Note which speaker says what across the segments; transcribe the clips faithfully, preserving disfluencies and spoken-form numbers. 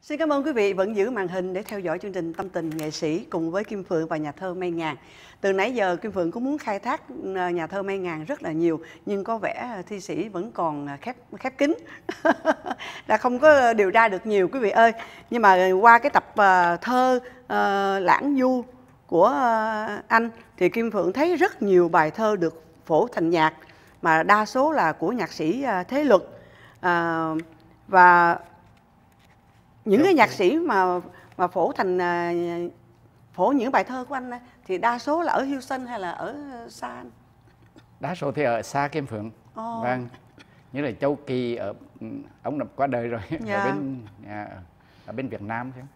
Speaker 1: Xin cảm ơn quý vị vẫn giữ màn hình để theo dõi chương trình Tâm tình nghệ sĩ cùng với Kim Phượng và nhà thơ Mây Ngàn. Từ nãy giờ Kim Phượng cũng muốn khai thác nhà thơ Mây Ngàn rất là nhiều, nhưng có vẻ thi sĩ vẫn còn khép khép kín, là không có điều tra được nhiều quý vị ơi. Nhưng mà qua cái tập uh, thơ uh, Lãng Du của uh, anh thì Kim Phượng thấy rất nhiều bài thơ được phổ thành nhạc, mà đa số là của nhạc sĩ uh, Thế Luật. Uh, và những cái nhạc sĩ mà mà phổ thành phổ những bài thơ của anh thì đa số là ở Houston hay là ở xa anh?
Speaker 2: Đa số thì ở xa Kim Phượng.
Speaker 1: Oh.
Speaker 2: Vâng, như là Châu Kỳ ở ông đã qua đời rồi. Yeah. ở bên ở bên Việt Nam chứ.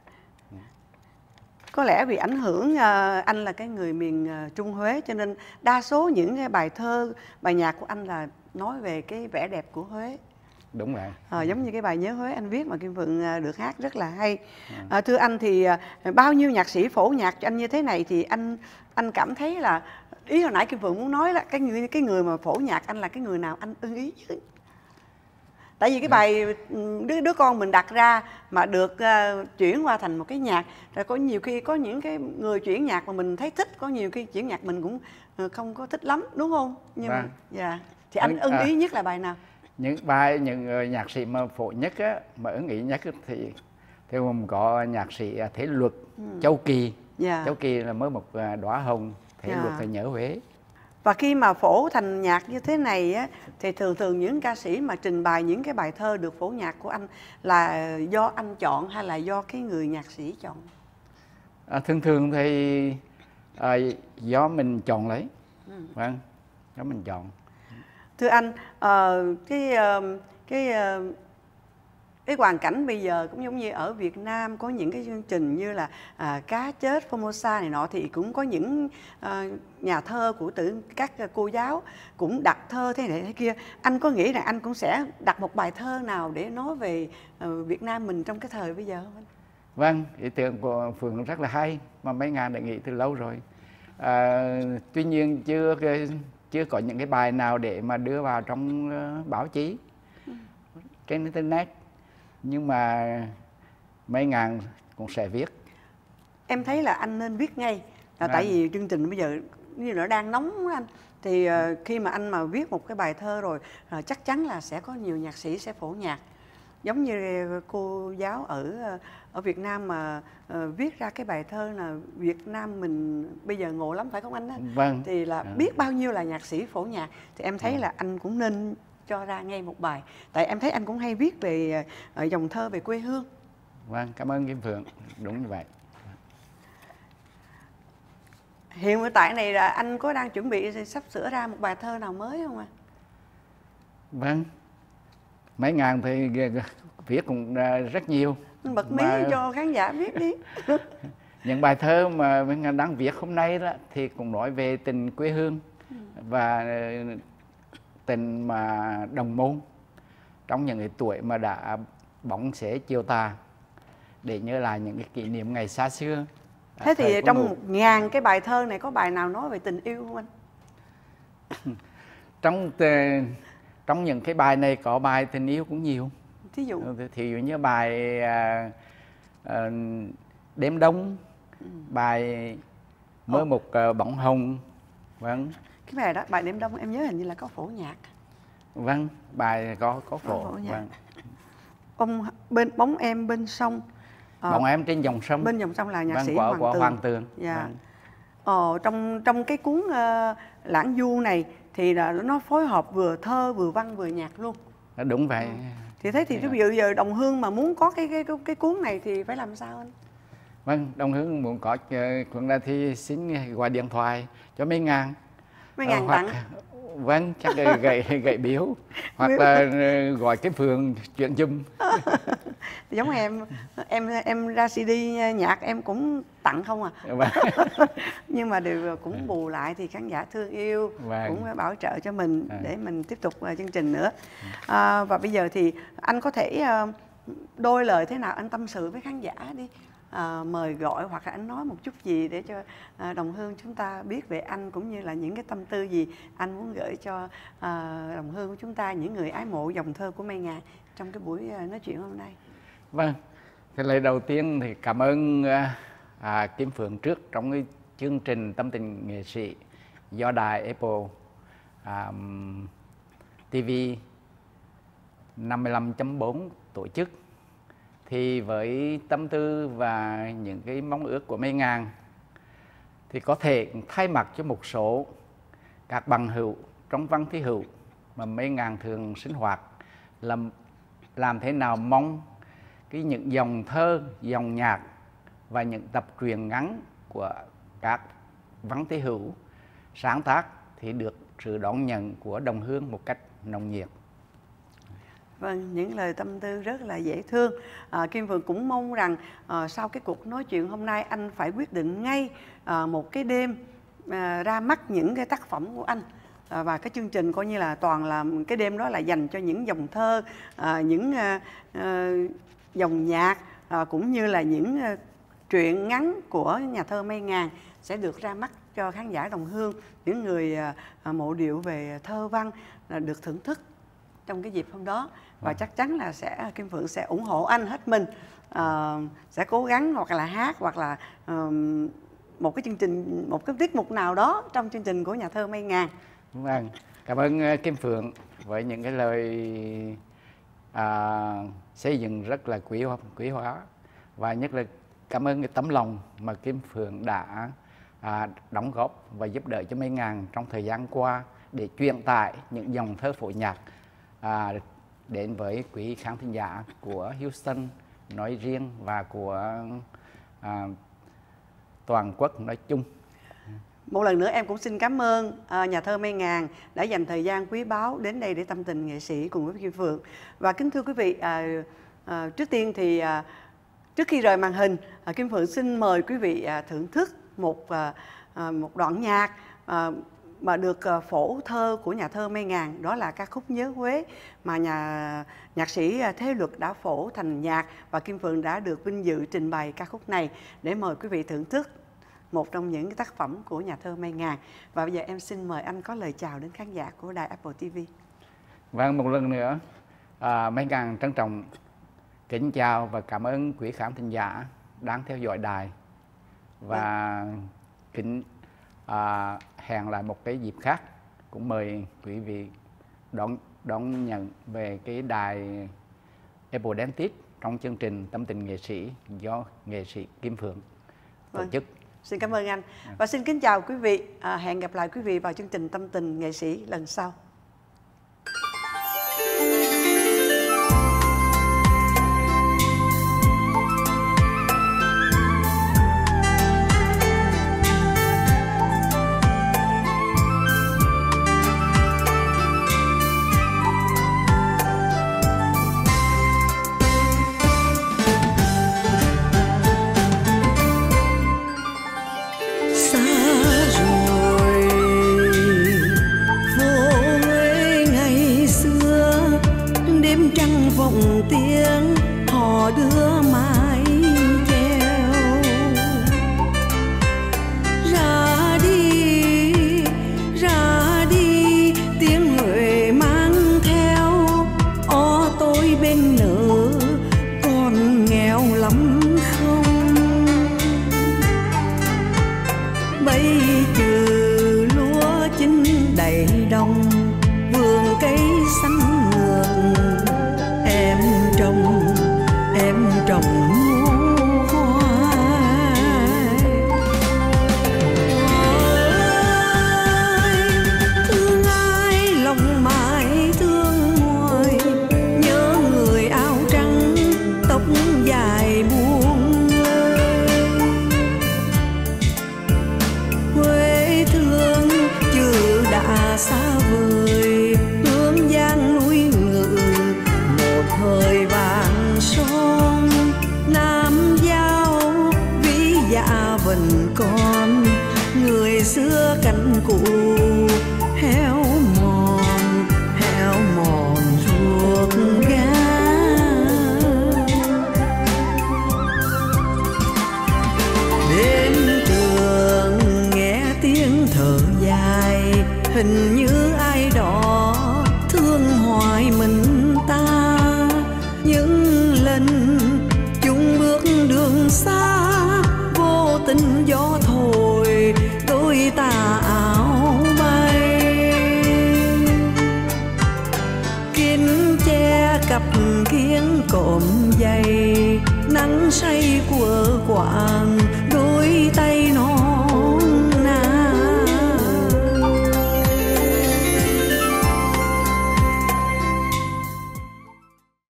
Speaker 1: Có lẽ vì ảnh hưởng anh là cái người miền Trung Huế, cho nên đa số những cái bài thơ, bài nhạc của anh là nói về cái vẻ đẹp của Huế.
Speaker 2: Đúng vậy.
Speaker 1: À, giống như cái bài Nhớ Huế anh viết mà Kim Phượng được hát rất là hay. À, thưa anh thì bao nhiêu nhạc sĩ phổ nhạc cho anh như thế này thì anh anh cảm thấy là, ý hồi nãy Kim Phượng muốn nói là cái người cái người mà phổ nhạc anh là cái người nào anh ưng ý chứ? Tại vì cái bài đứa đứa con mình đặt ra mà được uh, chuyển qua thành một cái nhạc, rồi có nhiều khi có những cái người chuyển nhạc mà mình thấy thích, có nhiều khi chuyển nhạc mình cũng uh, không có thích lắm, đúng không? Nhưng
Speaker 2: vâng.
Speaker 1: mà, dạ. Thì anh ưng ý nhất là bài nào?
Speaker 2: Những bài những nhạc sĩ mà phổ nhất á, mà ưng ý nhất thì thì gồm có nhạc sĩ Thế Luật, ừ. Châu Kỳ. Yeah. Châu Kỳ là mới một đóa hồng, Thế yeah. Luật thì Nhớ Huế.
Speaker 1: Và khi mà phổ thành nhạc như thế này á, thì thường thường những ca sĩ mà trình bày những cái bài thơ được phổ nhạc của anh là do anh chọn hay là do cái người nhạc sĩ chọn?
Speaker 2: À, thường thường thì à, do mình chọn lấy. Ừ. Vâng, do mình chọn.
Speaker 1: Thưa anh, uh, cái uh, cái uh, cái hoàn cảnh bây giờ cũng giống như ở Việt Nam, có những cái chương trình như là à, Cá Chết, Formosa này nọ, thì cũng có những à, nhà thơ của tử các cô giáo cũng đặt thơ thế này thế kia. Anh có nghĩ rằng anh cũng sẽ đặt một bài thơ nào để nói về uh, Việt Nam mình trong cái thời bây giờ không anh?
Speaker 2: Vâng, ý tưởng của Phượng rất là hay, mà mấy ngàn đã nghĩ từ lâu rồi. À, tuy nhiên chưa chưa có những cái bài nào để mà đưa vào trong uh, báo chí, ừ. trên internet. Nhưng mà mấy ngàn cũng sẽ viết. Em
Speaker 1: thấy là anh nên viết ngay, là tại vì chương trình bây giờ như nó đang nóng anh, thì uh, khi mà anh mà viết một cái bài thơ rồi uh, chắc chắn là sẽ có nhiều nhạc sĩ sẽ phổ nhạc. Giống như cô giáo ở ở Việt Nam mà uh, viết ra cái bài thơ là Việt Nam mình bây giờ ngộ lắm phải không anh? Đó?
Speaker 2: Vâng.
Speaker 1: Thì là biết bao nhiêu là nhạc sĩ phổ nhạc, thì em thấy vâng. là anh cũng nên cho ra ngay một bài. Tại em thấy anh cũng hay viết về uh, dòng thơ về quê hương.
Speaker 2: Vâng, cảm ơn Kim Phượng, đúng như vậy.
Speaker 1: Hiện tại này là anh có đang chuẩn bị sắp sửa ra một bài thơ nào mới không ạ? À?
Speaker 2: Vâng, mấy ngàn thì viết cũng rất nhiều.
Speaker 1: Bật mí mà... cho khán giả biết đi.
Speaker 2: Những bài thơ mà mấy ngàn đang viết hôm nay đó thì cũng nói về tình quê hương, ừ. và tình mà đồng môn trong những cái tuổi mà đã bóng xế chiều tà, để nhớ lại những cái kỷ niệm ngày xa xưa.
Speaker 1: Thế thì trong một ngàn cái bài thơ này có bài nào nói về tình yêu không anh?
Speaker 2: trong trong những cái bài này có bài tình yêu cũng nhiều.
Speaker 1: Thí dụ
Speaker 2: thì dụ như bài à, à, Đêm Đông, ừ. bài Mơ Ồ. Một uh, Bóng Hồng. Vâng.
Speaker 1: Cái bài đó, bài Đêm Đông em nhớ hình như là có phổ nhạc.
Speaker 2: Vâng, bài có có phổ. Có phổ nhạc. Vâng.
Speaker 1: Ông bên Bóng Em Bên Sông.
Speaker 2: Bóng Em Trên Dòng Sông.
Speaker 1: Bên dòng sông là nhạc
Speaker 2: vâng,
Speaker 1: sĩ
Speaker 2: của,
Speaker 1: Hoàng
Speaker 2: của
Speaker 1: Tường.
Speaker 2: Hoàng Tường.
Speaker 1: Dạ.
Speaker 2: Vâng.
Speaker 1: Ờ, trong trong cái cuốn uh, Lãng Du này thì là nó phối hợp vừa thơ vừa văn vừa nhạc luôn.
Speaker 2: Đúng vậy.
Speaker 1: Ừ. Thì thế thì ví dụ giờ Đồng Hương mà muốn có cái cái cái, cái cuốn này thì phải làm sao anh?
Speaker 2: Vâng, Đồng Hương muốn có cuốn này thì xin gọi điện thoại cho mấy ngàn.
Speaker 1: Mấy ngàn tặng.
Speaker 2: Vâng, chắc là gậy gậy biếu hoặc là gọi cái Phường chuyện giùm.
Speaker 1: Giống em em em ra xê đê nhạc em cũng tặng không à.
Speaker 2: Vâng.
Speaker 1: Nhưng mà đều cũng bù lại thì khán giả thương yêu, vâng. cũng phải bảo trợ cho mình để mình tiếp tục chương trình nữa. À, và bây giờ thì anh có thể đôi lời thế nào anh tâm sự với khán giả đi. À, mời gọi hoặc là anh nói một chút gì để cho à, Đồng Hương chúng ta biết về anh, cũng như là những cái tâm tư gì anh muốn gửi cho à, Đồng Hương của chúng ta, những người ái mộ dòng thơ của Mây Ngàn trong cái buổi à, nói chuyện hôm nay.
Speaker 2: Vâng, Cái lời đầu tiên thì cảm ơn à, Kim Phượng trước trong cái chương trình Tâm Tình Nghệ Sĩ do đài Apple à, ti vi năm mươi lăm chấm bốn tổ chức. Thì với tâm tư và những cái mong ước của Mây Ngàn thì có thể thay mặt cho một số các bằng hữu trong văn thi hữu mà Mây Ngàn thường sinh hoạt, làm làm thế nào mong cái những dòng thơ, dòng nhạc và những tập truyện ngắn của các văn thi hữu sáng tác thì được sự đón nhận của đồng hương một cách nồng nhiệt.
Speaker 1: Vâng, những lời tâm tư rất là dễ thương. À, Kim Phượng cũng mong rằng à, sau cái cuộc nói chuyện hôm nay anh phải quyết định ngay à, một cái đêm à, ra mắt những cái tác phẩm của anh. À, và cái chương trình coi như là toàn là cái đêm đó là dành cho những dòng thơ, à, những à, à, dòng nhạc, à, cũng như là những à, truyện ngắn của nhà thơ Mây Ngàn sẽ được ra mắt cho khán giả đồng hương, những người à, à, mộ điệu về thơ văn à, được thưởng thức trong cái dịp hôm đó. Và chắc chắn là sẽ Kim Phượng sẽ ủng hộ anh hết mình, à, sẽ cố gắng hoặc là hát hoặc là à, một cái chương trình, một cái tiết mục nào đó trong chương trình của nhà thơ Mây Ngàn.
Speaker 2: Vâng, cảm ơn Kim Phượng với những cái lời à, xây dựng rất là quý quý hóa, và nhất là cảm ơn cái tấm lòng mà Kim Phượng đã à, đóng góp và giúp đỡ cho Mây Ngàn trong thời gian qua để truyền tải những dòng thơ phổ nhạc à, đến với quý khán thính giả của Houston nói riêng và của à, toàn quốc nói chung.
Speaker 1: Một lần nữa em cũng xin cảm ơn à, nhà thơ Mây Ngàn đã dành thời gian quý báu đến đây để tâm tình nghệ sĩ cùng với Kim Phượng. Và kính thưa quý vị, à, à, trước tiên thì à, trước khi rời màn hình, à, Kim Phượng xin mời quý vị à, thưởng thức một à, à, một đoạn nhạc à, mà được à, phổ thơ của nhà thơ Mây Ngàn, đó là ca khúc Nhớ Huế mà nhà nhạc sĩ Thế Luật đã phổ thành nhạc, và Kim Phượng đã được vinh dự trình bày ca khúc này để mời quý vị thưởng thức một trong những cái tác phẩm của nhà thơ Mây Ngàn. Và bây giờ em xin mời anh có lời chào đến khán giả của đài Apple ti vi.
Speaker 2: Vâng, một lần nữa à, Mây Ngàn trân trọng kính chào và cảm ơn quý khán thính giả đang theo dõi đài, và vâng. kính à, hẹn lại một cái dịp khác, cũng mời quý vị đón đón nhận về cái đài Apple Dentist trong chương trình Tâm Tình Nghệ Sĩ do nghệ sĩ Kim Phượng tổ
Speaker 1: vâng.
Speaker 2: chức.
Speaker 1: Xin cảm ơn anh và xin kính chào quý vị. À, hẹn gặp lại quý vị vào chương trình Tâm Tình Nghệ Sĩ lần sau.
Speaker 3: Tiếng họ đưa mái chèo ra đi, ra đi tiếng Huế mang theo ó tôi bên nỡ còn nghèo lắm không. Bây trừ lúa chín đầy đồng, vườn cây xanh ngược em trồng, em trồng hoa. Thương ai lòng mãi thương ngoài, nhớ người áo trắng tóc dài buông lơi. Quê thương chưa đã xa vời, hương giang núi ngự thời vàng son. Nam Giao ví dạ vẫn còn, người xưa cánh cũ héo mòn, héo mòn ruột gan. Đến trường nghe tiếng thở dài, hình như ai đó thương hoài mình ta. Những lần chung bước xa, vô tình gió thổi đôi tà áo bay. Kính che cặp kiếng cộm dày, nắng say của quạng đôi tay nó